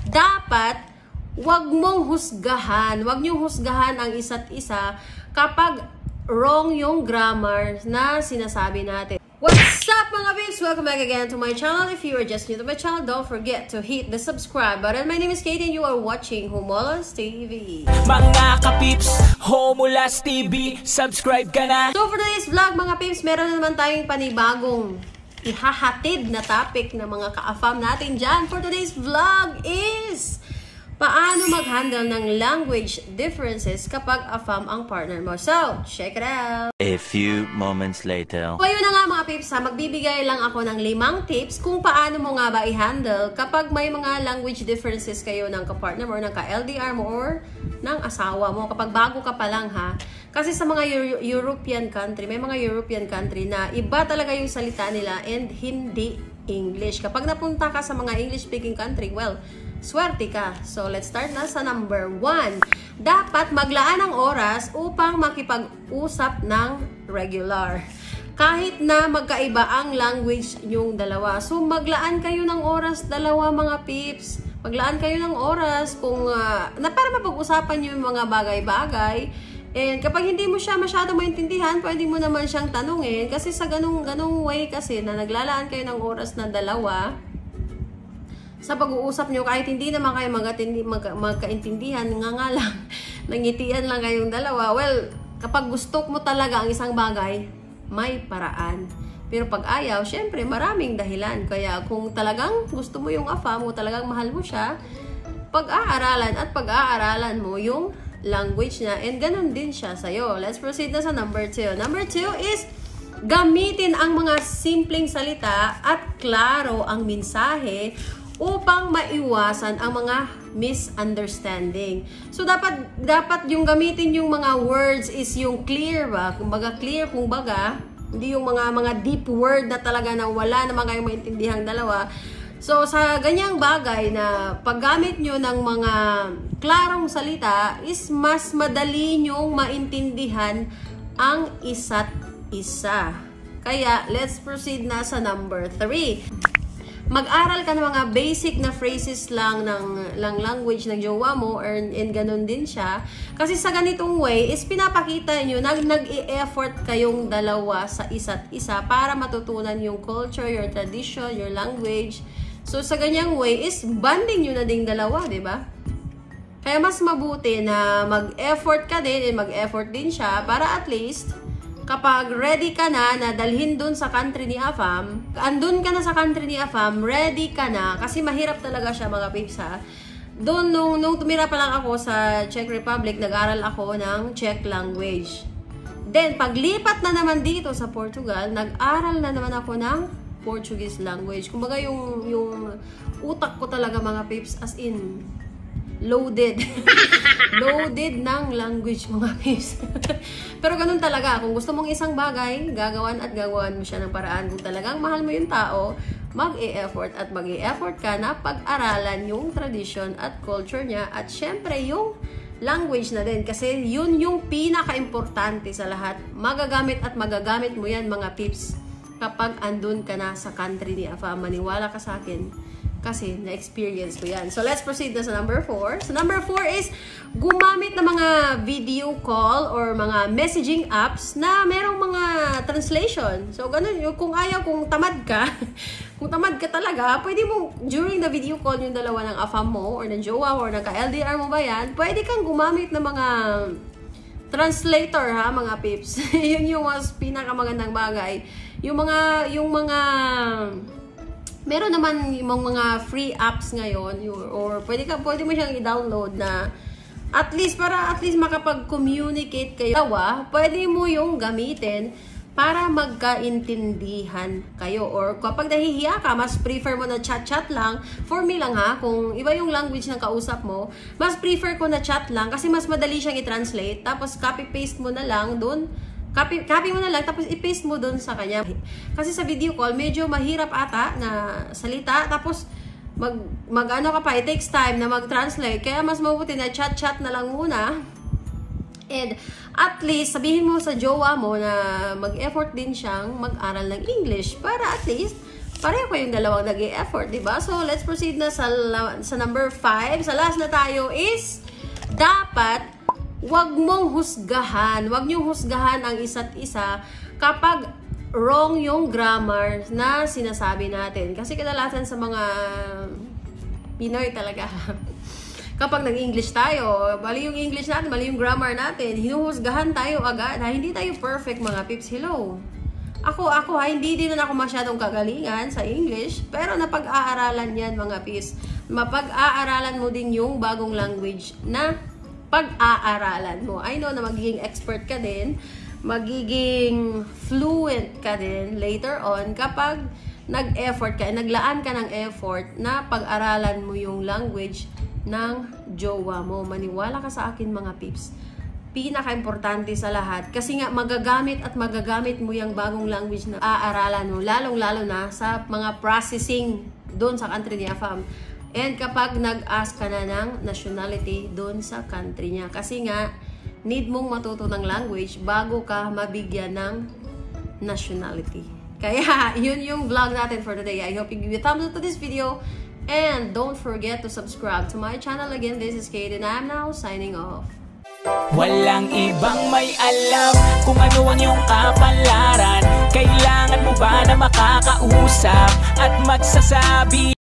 dapat wag mong husgahan, wag niyong husgahan ang isa't isa kapag wrong yung grammar na sinasabi natin. What's up mga babes? Welcome back again to my channel. If you are just new to my channel, don't forget to hit the subscribe button. My name is Kate and you are watching Homolas TV. Mga kapips, Homolas TV, subscribe ka na! So for today's vlog mga peeps, meron na naman tayong panibagong ihahatid na topic na mga ka-afam natin dyan. For today's vlog is paano mag-handle ng language differences kapag afam ang partner mo. So, check it out! A few moments later. So, ayun na nga mga peeps, magbibigay lang ako ng 5 tips kung paano mo nga ba i-handle kapag may mga language differences kayo ng ka-partner mo, or ng ka-LDR mo, or ng asawa mo. Kapag bago ka pa lang ha. Kasi sa mga European country, may mga European country na iba talaga yung salita nila and hindi English. Kapag napunta ka sa mga English-speaking country, well, swerte ka. So, let's start na sa number 1. Dapat maglaan ng oras upang makipag-usap ng regular. Kahit na magkaiba ang language yung dalawa. So, maglaan kayo ng oras, dalawa mga peeps. Maglaan kayo ng oras kung, na para mapag-usapan nyo yung mga bagay-bagay. And kapag hindi mo siya masyado maintindihan, pwede mo naman siyang tanungin. Kasi sa ganung way kasi na naglalaan kayo ng oras na dalawa, sa pag-uusap nyo, kahit hindi naman kayo magkaintindihan, nga lang, nangitian lang kayong dalawa, well, kapag gusto mo talaga ang isang bagay, may paraan. Pero pag ayaw, syempre, maraming dahilan. Kaya kung talagang gusto mo yung afam, o talagang mahal mo siya, pag-aaralan mo yung language niya, and ganun din siya sa'yo. Let's proceed na sa number 2. Number 2 is, gamitin ang mga simpleng salita at klaro ang mensahe upang maiwasan ang mga misunderstanding. So, dapat yung gamitin yung mga words is yung clear ba? Kumbaga clear, kumbaga, hindi yung mga deep word na talaga na wala naman kayong maintindihan dalawa. So, sa ganyang bagay na paggamit nyo ng mga klarong salita is mas madali nyong maintindihan ang isa't isa. Kaya, let's proceed na sa number 3. Mag-aral ka ng mga basic na phrases lang ng language ng jowa mo, and ganun din siya. Kasi sa ganitong way, is pinapakita nyo na nag-i-effort kayong dalawa sa isa't isa para matutunan yung culture, your tradition, your language. So, sa ganyang way, is bonding nyo na ding dalawa, di ba? Kaya mas mabuti na mag-effort ka din, and mag-effort din siya para at least kapag ready ka na dalhin dun sa country ni afam, andun ka na sa country ni afam, ready ka na, kasi mahirap talaga siya mga peeps ha. Doon, nung tumira pa lang ako sa Czech Republic, nag-aral ako ng Czech language. Then, paglipat na naman dito sa Portugal, nag-aral na naman ako ng Portuguese language. Kumbaga yung utak ko talaga mga peeps, as in, loaded. Loaded ng language mga peeps. Pero ganun talaga, kung gusto mong isang bagay, gagawan mo siya ng paraan. Kung talagang mahal mo yung tao, mag-e-effort at mag-e-effort ka na pag-aralan yung tradition at culture niya, at syempre yung language na din, kasi yun yung pinaka-importante sa lahat. Magagamit mo yan mga peeps kapag andun ka na sa country ni afam. Maniwala ka sa akin, kasi na-experience ko yan. So, let's proceed na sa number 4. So, number 4 is gumamit ng mga video call or mga messaging apps na merong mga translation. So, ganun. Kung ayaw, kung tamad ka, kung tamad ka talaga, pwede mo, during the video call yung dalawa ng afam mo, or ng jowa, or ng ka-LDR mo ba yan, pwede kang gumamit ng mga translator ha, mga peeps. Yun yung mas pinakamagandang bagay. Yung mga meron naman yung mga free apps ngayon, or pwede mo siyang i-download na at least makapag-communicate kayo. Pwede mo yung gamitin para magkaintindihan kayo. Or kapag nahihiya ka, mas prefer mo na chat-chat lang. For me lang ha, kung iba yung language ng kausap mo, mas prefer ko na chat lang kasi mas madali siyang i-translate. Tapos copy-paste mo na lang doon. Copy mo na lang, tapos i-paste mo dun sa kanya. Kasi sa video call, medyo mahirap ata na salita, tapos mag-ano ka pa, it takes time na mag-translate. Kaya mas mabuti na chat-chat na lang muna. And at least, sabihin mo sa jowa mo na mag-effort din siyang mag-aral ng English para at least Pareho yung dalawang nag-e-effort, diba? So, let's proceed na sa number 5. Sa last na tayo is, dapat, wag mong husgahan. Wag niyong husgahan ang isa't isa kapag wrong yung grammar na sinasabi natin. Kasi kadalasan sa mga Pinoy talaga, kapag nag-English tayo, mali yung English natin, mali yung grammar natin, hinuhusgahan tayo agad. Hindi tayo perfect, mga pips. Hello. Ako hindi din na ako masyadong kagalingan sa English, pero napag-aaralan yan, mga pips. Mapag-aaralan mo din yung bagong language na pag-aaralan mo. I know na magiging expert ka din, magiging fluent ka din later on kapag nag-effort ka, naglaan ka ng effort na pag-aralan mo yung language ng jowa mo. Maniwala ka sa akin, mga pips. Pinaka-importante sa lahat. Kasi nga, magagamit mo yung bagong language na aaralan mo. Lalong-lalo na sa mga processing doon sa country niya, fam. And kapag nag-ask ka na ng nationality doon sa country niya. Kasi nga, need mong matuto ng language bago ka mabigyan ng nationality. Kaya, yun yung vlog natin for today. I hope you give a thumbs up to this video. And don't forget to subscribe to my channel. Again, this is Kate and I'm now signing off. Walang ibang may alam kung ano ang iyong kapalaran. Kailangan mo ba na makakausap at magsasabi?